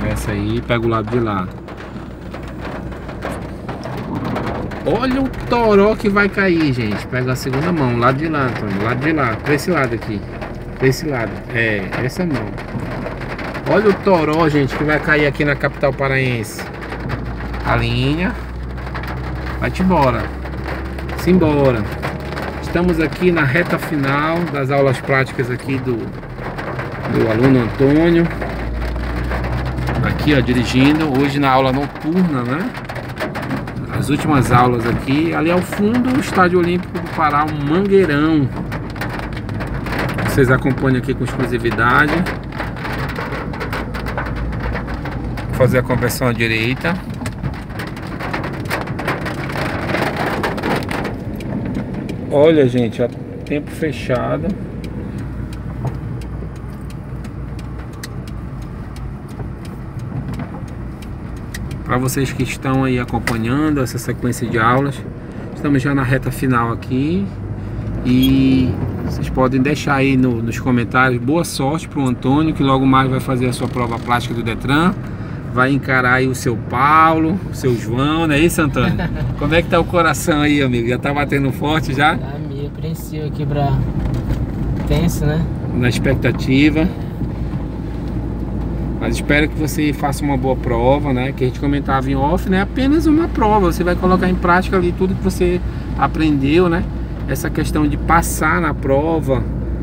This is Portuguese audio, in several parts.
Essa aí, pega o lado de lá. Olha o toró que vai cair, gente. Pega a segunda mão, lado de lá, Antônio. Lado de lá, pra esse lado aqui. Pra esse lado, essa mão. Olha o toró, gente, que vai cair aqui na capital paraense. A linha. Vai-te embora. Simbora. Estamos aqui na reta final das aulas práticas aqui do aluno Antônio. Aqui, ó, dirigindo. Hoje na aula noturna, né? As últimas aulas aqui. Ali ao fundo, o Estádio Olímpico do Pará, um Mangueirão. Vocês acompanham aqui com exclusividade. Vou fazer a conversão à direita. Olha, gente, ó, tempo fechado. Para vocês que estão aí acompanhando essa sequência de aulas, estamos já na reta final aqui. E vocês podem deixar aí nos comentários boa sorte para o Antônio, que logo mais vai fazer a sua prova plástica do Detran. Vai encarar aí o seu Paulo, o seu João, não é isso, Antônio? Como é que tá o coração aí, amigo? Já tá batendo forte já? Tá meio apreensivo aqui, tenso, né? Na expectativa. Mas espero que você faça uma boa prova, né? Que a gente comentava em off, né? Apenas uma prova. Você vai colocar em prática ali tudo que você aprendeu, né? Essa questão de passar na prova,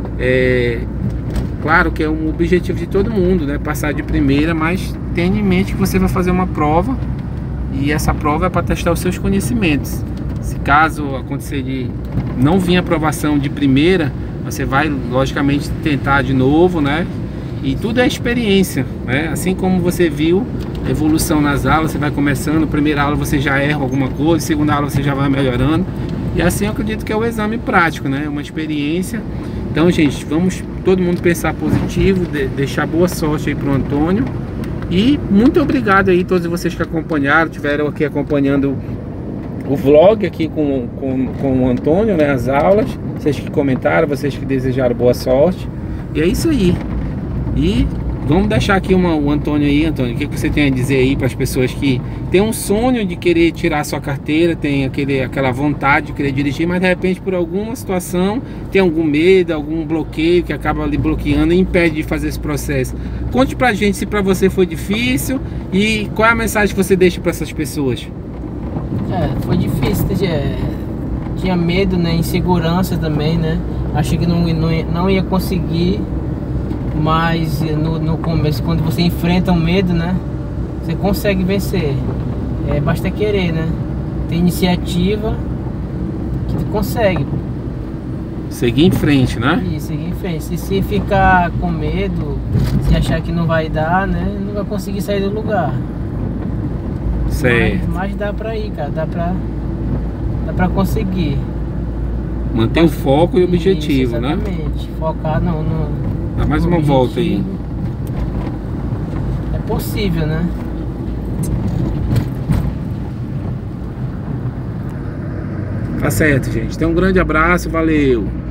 claro que é um objetivo de todo mundo, né? Passar de primeira, mas tenha em mente que você vai fazer uma prova e essa prova é para testar os seus conhecimentos. Se caso acontecer de não vir aprovação de primeira, você vai logicamente tentar de novo, né? E tudo é experiência, né? Assim como você viu a evolução nas aulas, você vai começando, primeira aula você já erra alguma coisa, segunda aula você já vai melhorando. E assim eu acredito que é o exame prático, né? Uma experiência. Então, gente, vamos todo mundo pensar positivo, deixar boa sorte aí pro Antônio. E muito obrigado aí a todos vocês que acompanharam, tiveram aqui acompanhando o vlog aqui com o Antônio, né? As aulas, vocês que comentaram, vocês que desejaram boa sorte. E é isso aí. E vamos deixar aqui o Antônio aí, Antônio, o que você tem a dizer aí para as pessoas que tem um sonho de querer tirar a sua carteira, tem aquela vontade de querer dirigir, mas de repente por alguma situação tem algum medo, algum bloqueio que acaba ali bloqueando e impede de fazer esse processo. Conte pra gente se pra você foi difícil e qual é a mensagem que você deixa para essas pessoas. Foi difícil, tinha medo, né, insegurança também, né, achei que não ia conseguir. Mas no começo, quando você enfrenta o medo, né, você consegue vencer. Basta querer, né? Ter iniciativa que tu consegue. Seguir em frente, né? Isso, seguir em frente. Se ficar com medo, se achar que não vai dar, né, não vai conseguir sair do lugar. Certo. Mas dá pra ir, cara, dá pra conseguir. Manter o foco e o objetivo, isso, né? Exatamente. Focar no Dá mais uma volta aí. É possível, né? Tá certo, gente. Então um grande abraço, valeu!